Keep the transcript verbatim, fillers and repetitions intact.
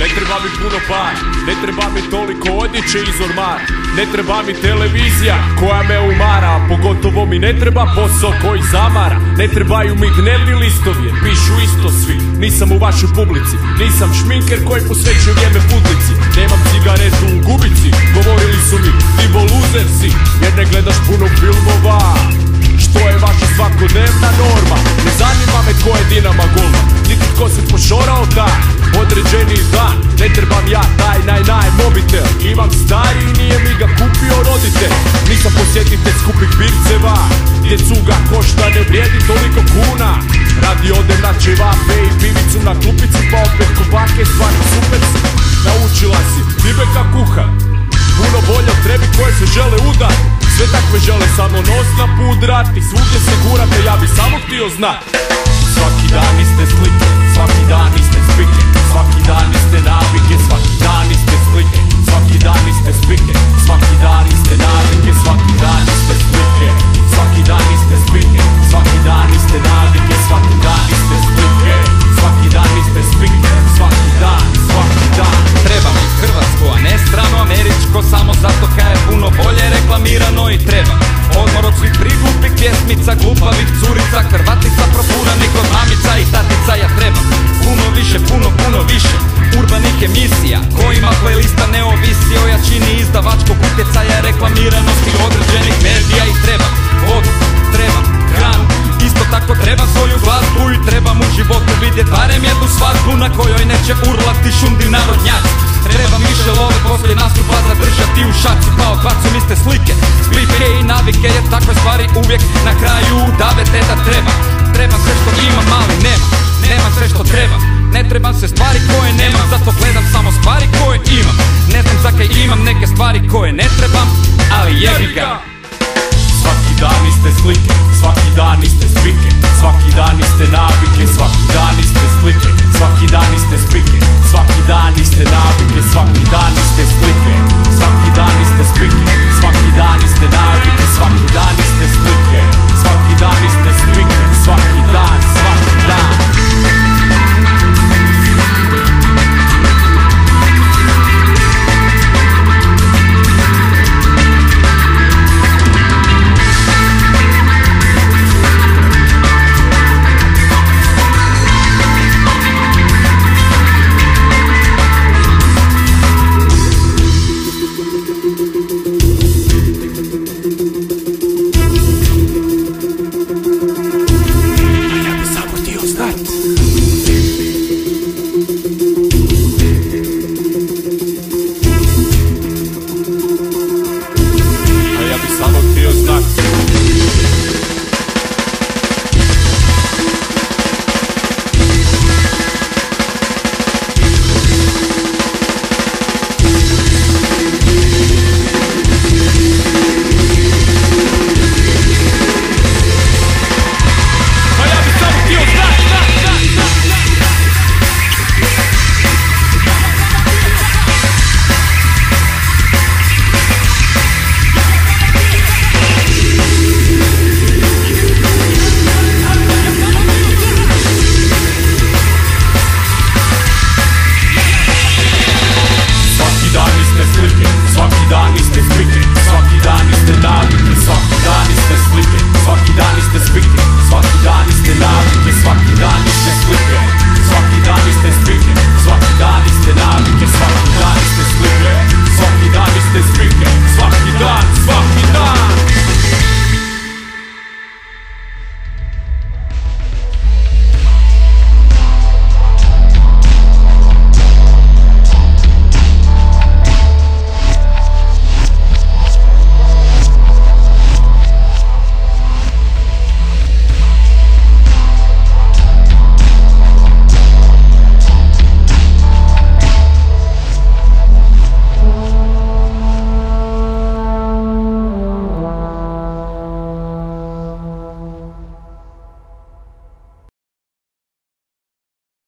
Ne treba mi puno para, ne treba mi toliko odjeće iz ormara. Ne treba mi televizija koja me umara, a pogotovo mi ne treba posao koji zamara. Ne trebaju mi dnevni listovi jer pišu isto svi. Nisam u vašoj publici, nisam šminker koji posvećuje vrijeme publici. Nemam cigaretu u gubici, govorili su mi ti boluzer si jer ne gledaš puno filmova. Što je vaša svakodnevna norma? Ne zanima me tko je Dinama golman, niti tko se pošorao dan, određeni dan. Ne trebam ja taj naj naj mobitel, imam stari i nije mi ga kupio roditelj. Nisam posjetitelj skupih birceva, gdje cuga košta ne vrijedi toliko kuna. Radi odem na ćevape i pivicu na klupici, pa opet kubake stvarno super si. Naučila si Bibeka kuha, puno bolje od trebi koje se žele udar. Sve takve žele samo nos napudrati, svugdje se gurate, ja bi samo htio znat. Svaki dan iste slike, svaki dan iste spike, svaki dan iste navike, svaki dan iste slike, svaki dan iste spike, svaki dan iste navike, svaki dan iste slike, svaki dan iste spike, svaki dan iste navike, svaki dan iste slike, svaki dan iste spike, svaki dan, svaki dan. Treba mi hrvatsko, a ne strano američko, samo zato kaj je puno bolje reklamirano i treba odmor od svih priglupih pjesmica, glupavih curica, krvatica propuranih od mamica i tatica. Ja trebam puno više, puno, puno više urbanih emisija kojima playlista ne ovisi o jačini izdavačkog utjecaja, reklamiranosti određenih medija. I trebam vodu, trebam hranu, isto tako trebam svoju glazbu i trebam u životu vidjet barem jednu svadbu na kojoj neće urlati šundi narodnjaci. Trebam više love poslije nastupa zadržati u šaci, pa odbacum iste slike, spike i navike, jer takve stvari uvijek na kraju udave. Te da trebam, trebam sve što imam, ali nemam, nemam sve što trebam. Ne trebam sve stvari koje nemam, zato gledam samo stvari koje imam. Ne znam zakaj imam neke stvari koje ne trebam, ali jebi ga. Svaki dan iste slike, svaki dan iste spike, svaki dan iste navike, svaki dan iste slike, svaki dan iste spike,